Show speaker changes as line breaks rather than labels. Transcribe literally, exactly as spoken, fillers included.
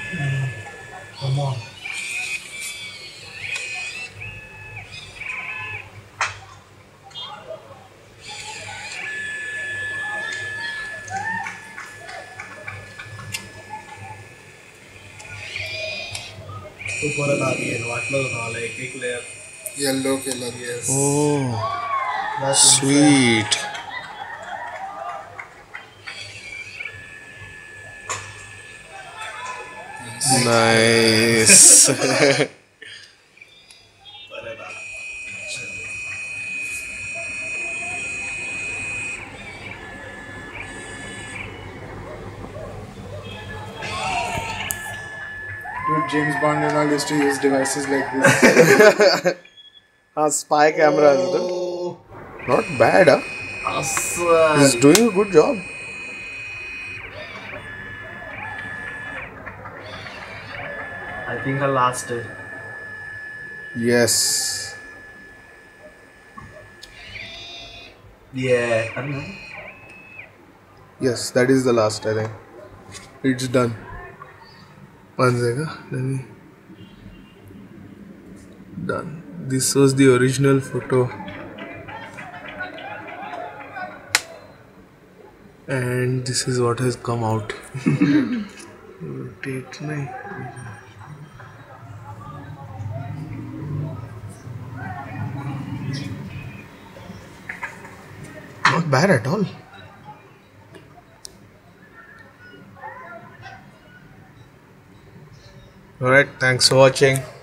Come on. तो परत आली आहे वाटलं होतं मला एक एक layer
yellow colour.
Yes
Oh, sweet. Nice.
परत आला
Dude, James Bond and all used to use devices like this.
Ah, spy camera.
Oh,
Not bad, huh?
अस्सल
He's doing a good job.
I think I last day.
Yes.
Yeah, I don't know.
Yes, that is the last, I think. It's done. One second. Let me. Done. This was the original photo. And this is what has come out. Rotate, nahi. Not bad at all. Alright, thanks for watching.